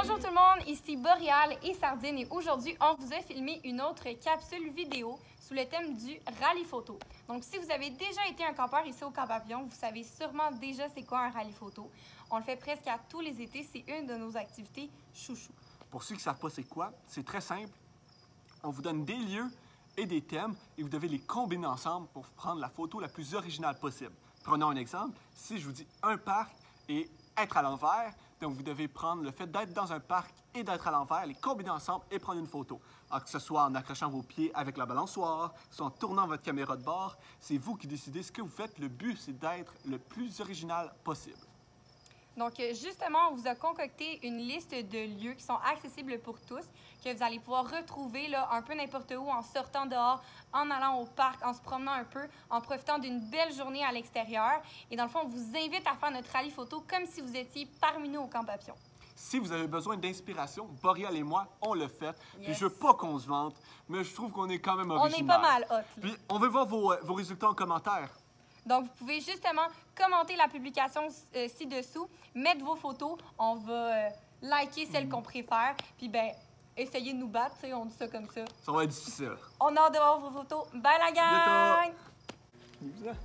Bonjour tout le monde, ici Boréal et Sardine et aujourd'hui, on vous a filmé une autre capsule vidéo sous le thème du rallye photo. Donc, si vous avez déjà été un campeur ici au Camp Papillon, vous savez sûrement déjà c'est quoi un rallye photo. On le fait presque à tous les étés, c'est une de nos activités chouchou. Pour ceux qui ne savent pas c'est quoi, c'est très simple. On vous donne des lieux et des thèmes et vous devez les combiner ensemble pour prendre la photo la plus originale possible. Prenons un exemple. Si je vous dis un parc et être à l'envers, donc vous devez prendre le fait d'être dans un parc et d'être à l'envers, les combiner ensemble et prendre une photo. Alors que ce soit en accrochant vos pieds avec la balançoire, soit en tournant votre caméra de bord, c'est vous qui décidez ce que vous faites. Le but, c'est d'être le plus original possible. Donc, justement, on vous a concocté une liste de lieux qui sont accessibles pour tous, que vous allez pouvoir retrouver là, un peu n'importe où, en sortant dehors, en allant au parc, en se promenant un peu, en profitant d'une belle journée à l'extérieur. Et dans le fond, on vous invite à faire notre rallye photo comme si vous étiez parmi nous au Camp Papillon. Si vous avez besoin d'inspiration, Boréal et moi, on le fait. Yes. Puis je veux pas qu'on se vante, mais je trouve qu'on est quand même original. On est pas mal hot. Là. Puis on veut voir vos résultats en commentaire. Donc, vous pouvez justement commenter la publication ci-dessous, mettre vos photos, on va liker celles qu'on préfère, puis ben essayez de nous battre, on dit ça comme ça. Ça va être difficile. On a hâte de voir vos photos. Bye la gang! Bientôt.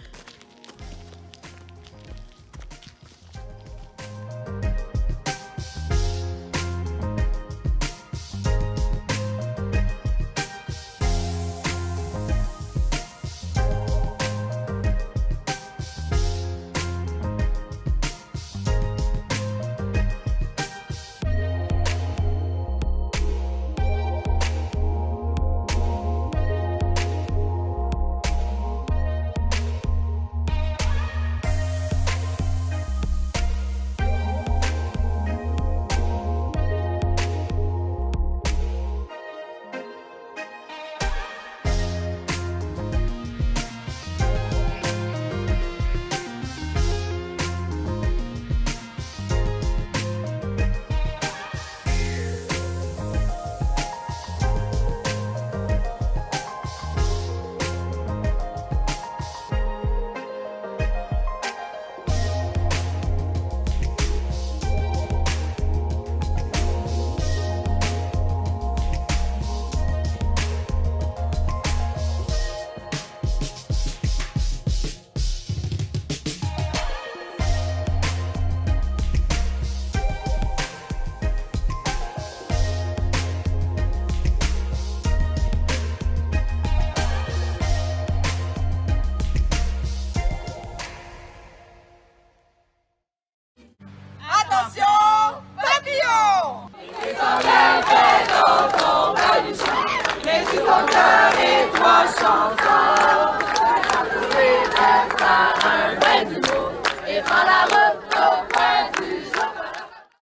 Attention, papillon! Les soldats dans ton baluchon, les supporters et toi chansons. Trouver par un vrai du mot et prends la